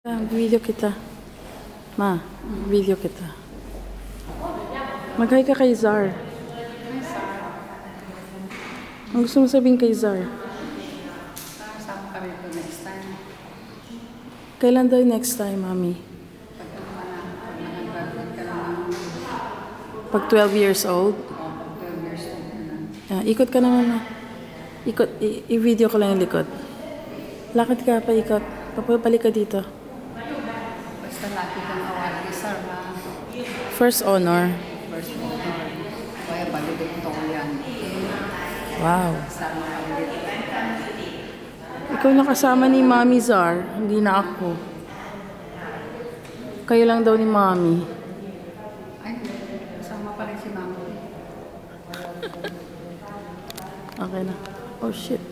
Video kita. Ma, video kita. Mag-hi ka kay Zar. Ang gusto mo sabihin kay Zar? Kasama kami po next time. Kailan daw next time, Mami? Pag 12 years old? Pag 12 years old na. Ikot ka naman, Ma. Ikot, i-video ko lang yung likod. Lakad ka, paikot. Papalik ka dito. Basta laki kang awal kay Sir, ha? First honor. First honor. Kaya balibig to ko yan. Wow. Kasama kami dito. Ikaw nakasama ni Mami Zar, hindi na ako. Kayo lang daw ni Mami. Ay, kasama pa rin si Mama. Okay na. Oh shit.